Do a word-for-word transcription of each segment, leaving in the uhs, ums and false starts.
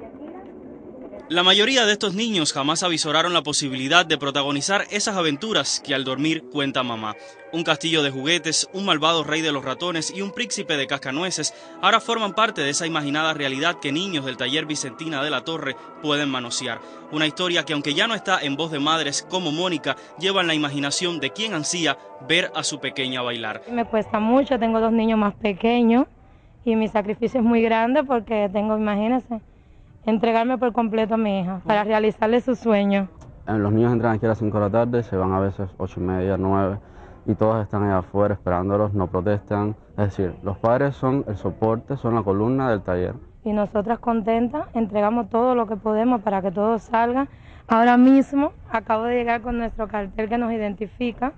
La mayoría de estos niños jamás avisoraron la posibilidad de protagonizar esas aventuras que al dormir cuenta mamá. Un castillo de juguetes, un malvado rey de los ratones y un príncipe de cascanueces ahora forman parte de esa imaginada realidad que niños del taller Vicentina de la Torre pueden manosear. Una historia que, aunque ya no está en voz de madres como Mónica, lleva en la imaginación de quien ansía ver a su pequeña bailar. Me cuesta mucho, tengo dos niños más pequeños y mi sacrificio es muy grande porque tengo, imagínense, entregarme por completo a mi hija para realizarle su sueño. Los niños entran aquí a las cinco de la tarde, se van a veces ocho y media, nueve, y todos están allá afuera esperándolos, no protestan. Es decir, los padres son el soporte, son la columna del taller. Y nosotras contentas entregamos todo lo que podemos para que todo salga. Ahora mismo acabo de llegar con nuestro cartel que nos identifica.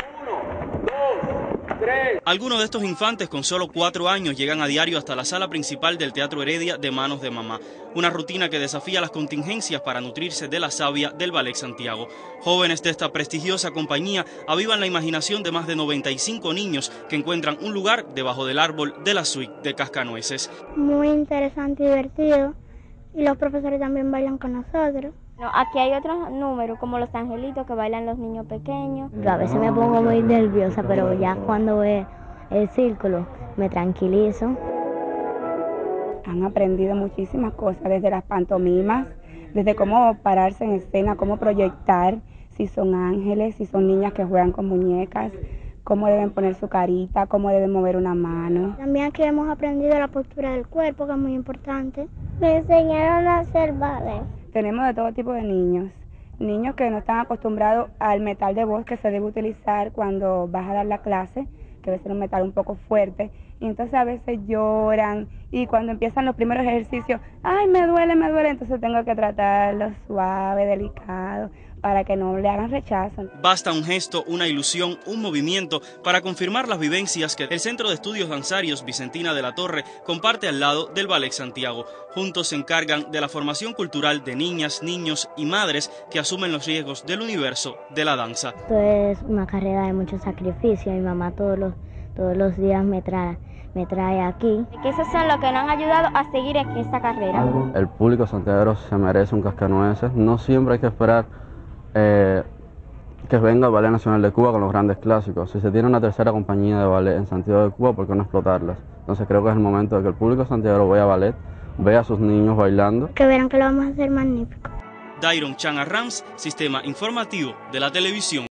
Algunos de estos infantes con solo cuatro años llegan a diario hasta la sala principal del Teatro Heredia de manos de mamá. Una rutina que desafía las contingencias para nutrirse de la savia del Ballet Santiago. Jóvenes de esta prestigiosa compañía avivan la imaginación de más de noventa y cinco niños que encuentran un lugar debajo del árbol de la suite de Cascanueces. Muy interesante y divertido, y los profesores también bailan con nosotros. No, aquí hay otros números como los angelitos que bailan los niños pequeños. Yo a veces me pongo muy nerviosa, pero ya cuando veo el círculo me tranquilizo. Han aprendido muchísimas cosas, desde las pantomimas, desde cómo pararse en escena, cómo proyectar, si son ángeles, si son niñas que juegan con muñecas, cómo deben poner su carita, cómo deben mover una mano. También aquí hemos aprendido la postura del cuerpo, que es muy importante. Me enseñaron a hacer ballet. Tenemos de todo tipo de niños, niños que no están acostumbrados al metal de voz que se debe utilizar cuando vas a dar la clase, que debe ser un metal un poco fuerte, y entonces a veces lloran, y cuando empiezan los primeros ejercicios, ¡ay, me duele, me duele! Entonces tengo que tratarlo suave, delicado, para que no le hagan rechazo. Basta un gesto, una ilusión, un movimiento para confirmar las vivencias que el Centro de Estudios Danzarios Vicentina de la Torre comparte al lado del Ballet Santiago. Juntos se encargan de la formación cultural de niñas, niños y madres que asumen los riesgos del universo de la danza. Esto es una carrera de mucho sacrificio. Mi mamá todos los, todos los días me trae, me trae aquí. Que esos son los que nos han ayudado a seguir en esta carrera. El público santiaguero se merece un cascanueces. No siempre hay que esperar Eh, que venga el Ballet Nacional de Cuba con los grandes clásicos. Si se tiene una tercera compañía de ballet en Santiago de Cuba, ¿por qué no explotarlas? Entonces creo que es el momento de que el público santiaguero vaya a ballet, vea a sus niños bailando. Que verán que lo vamos a hacer magnífico. Dairon Chan Arranz, Sistema Informativo de la Televisión.